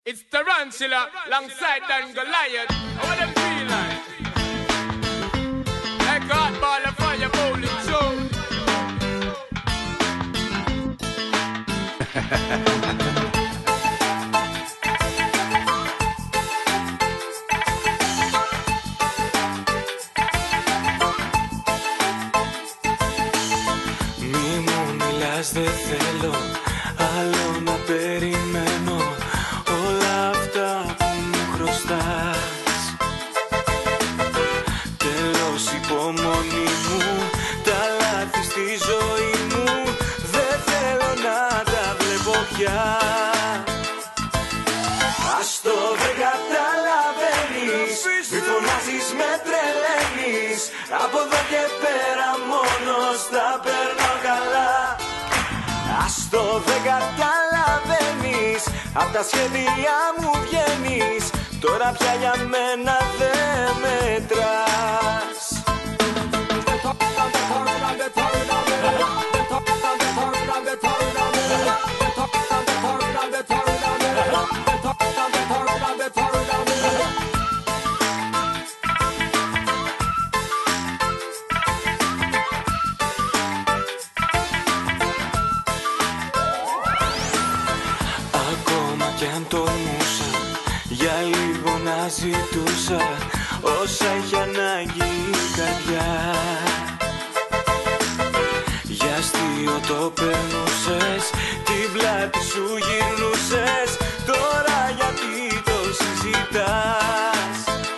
It's Tarantula alongside Dan Goliath. What them feel like? Like hot ball of fire bowling show. Μη μου μιλάς, δεν θέλω άλλο να περιμένω όλα αυτά που μου χρωστάς. Τέλος υπομονή μου, τα λάθη στη ζωή μου δεν θέλω να τα βλέπω πια. Ας το δεν καταλαβαίνεις, μη φωνάζεις, με τρελαίνεις. Από εδώ και πέρα μόνος τα παίρνω καλά. Ας το δεν καταλαβαίνεις, απ' τα σχέδια μου βγαίνεις. Τώρα πια για μένα δεν μετράς. Ακόμα κι αν τολμούσα για λίγο να ζητούσα όσα έχει ανάγκη η καρδιά. Για αστείο το περνούσες, την πλάτη σου γυρνούσες. Τώρα γιατί το συζητάς?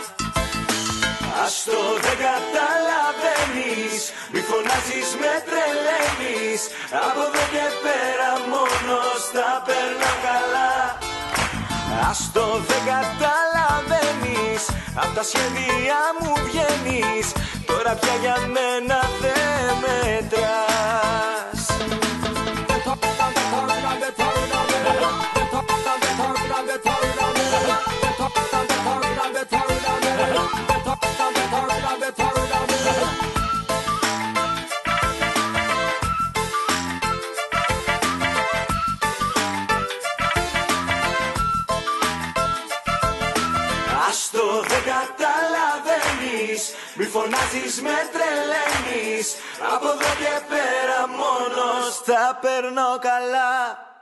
Ας το δεν καταλαβαίνεις, μη φωνάζεις, με τρελαίνεις. Από εδώ και πέρα μόνος τα παίρνω καλά. Ας το δεν καταλαβαίνεις, απ' τα σχέδια μου βγαίνεις. Τώρα πια για μένα δεν μετράς. Ας το δεν καταλαβαίνεις, μη φωνάζεις, με τρελαίνεις. Από εδώ και πέρα μόνος τα παίρνω καλά.